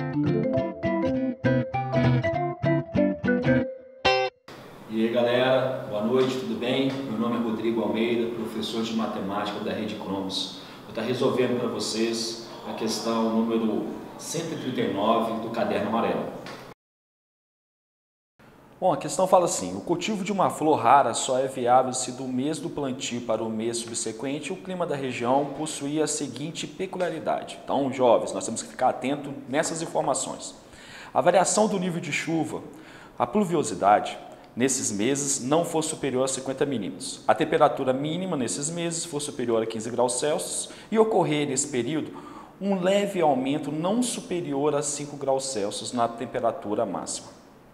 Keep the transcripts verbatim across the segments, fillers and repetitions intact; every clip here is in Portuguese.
E aí galera, boa noite, tudo bem? Meu nome é Rodrigo Almeida, professor de matemática da Rede Cronos. Vou estar resolvendo para vocês a questão número cento e trinta e nove do caderno amarelo. Bom, a questão fala assim: o cultivo de uma flor rara só é viável se do mês do plantio para o mês subsequente o clima da região possuía a seguinte peculiaridade. Então, jovens, nós temos que ficar atentos nessas informações. A variação do nível de chuva, a pluviosidade, nesses meses não for superior a cinquenta milímetros. A temperatura mínima nesses meses for superior a quinze graus Celsius e ocorrer nesse período um leve aumento não superior a cinco graus Celsius na temperatura máxima.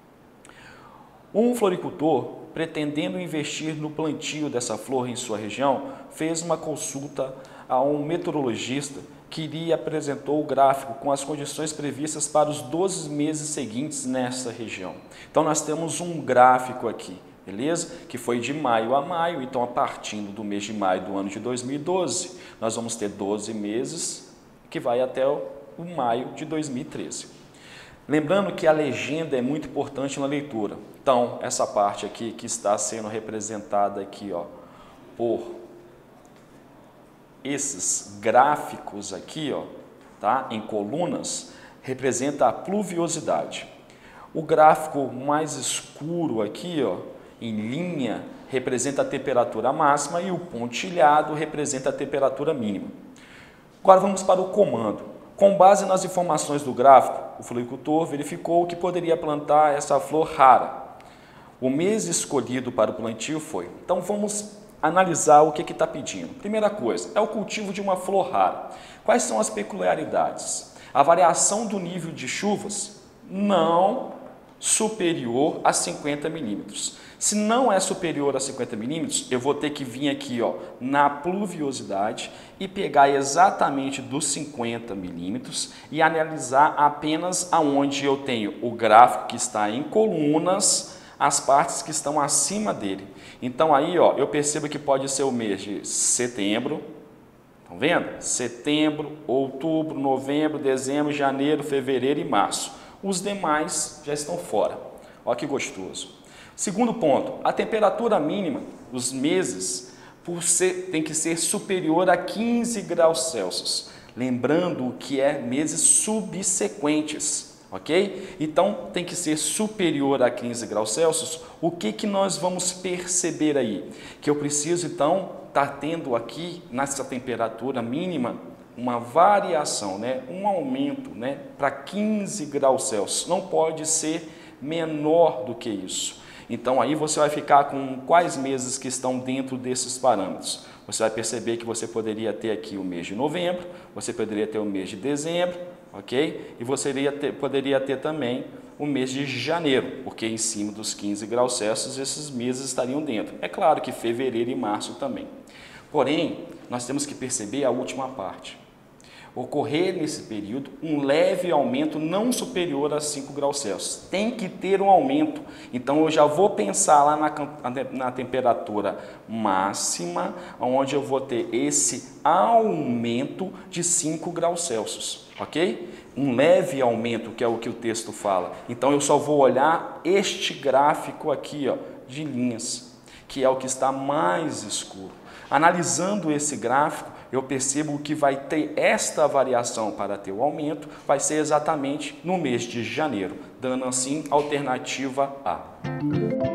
Um floricultor, pretendendo investir no plantio dessa flor em sua região, fez uma consulta a um meteorologista que lhe apresentou o gráfico com as condições previstas para os doze meses seguintes nessa região. Então nós temos um gráfico aqui, beleza? Que foi de maio a maio, então a partir do mês de maio do ano de dois mil e doze, nós vamos ter doze meses, que vai até o maio de dois mil e treze. Lembrando que a legenda é muito importante na leitura. Então, essa parte aqui que está sendo representada aqui, ó, por esses gráficos aqui, ó, tá, em colunas, representa a pluviosidade. O gráfico mais escuro aqui, ó, em linha, representa a temperatura máxima e o pontilhado representa a temperatura mínima. Agora vamos para o comando. Com base nas informações do gráfico, o floricultor verificou que poderia plantar essa flor rara. O mês escolhido para o plantio foi. Então vamos analisar o que está pedindo. Primeira coisa, é o cultivo de uma flor rara. Quais são as peculiaridades? A variação do nível de chuvas não superior a cinquenta milímetros. Se não é superior a cinquenta milímetros, eu vou ter que vir aqui, ó, na pluviosidade e pegar exatamente dos cinquenta milímetros e analisar apenas aonde eu tenho o gráfico que está em colunas, as partes que estão acima dele. Então aí, ó, eu percebo que pode ser o mês de setembro, estão vendo? Setembro, outubro, novembro, dezembro, janeiro, fevereiro e março. Os demais já estão fora. Olha que gostoso. Segundo ponto, a temperatura mínima dos meses por ser, tem que ser superior a quinze graus Celsius. Lembrando que é meses subsequentes, ok? Então tem que ser superior a quinze graus Celsius. O que, que nós vamos perceber aí? Que eu preciso então estar tendo aqui nessa temperatura mínima uma variação, né? Um aumento, né? Para quinze graus Celsius. Não pode ser menor do que isso. Então aí você vai ficar com quais meses que estão dentro desses parâmetros. Você vai perceber que você poderia ter aqui o mês de novembro, você poderia ter o mês de dezembro, ok? E você iria ter, poderia ter também o mês de janeiro, porque em cima dos quinze graus Celsius esses meses estariam dentro. É claro que fevereiro e março também. Porém, nós temos que perceber a última parte. Ocorrer nesse período um leve aumento não superior a cinco graus Celsius. Tem que ter um aumento. Então eu já vou pensar lá na, na temperatura máxima, onde eu vou ter esse aumento de cinco graus Celsius, ok? Um leve aumento, que é o que o texto fala. Então eu só vou olhar este gráfico aqui, ó, de linhas, que é o que está mais escuro. Analisando esse gráfico, eu percebo que vai ter esta variação para ter o aumento, vai ser exatamente no mês de janeiro, dando assim alternativa A.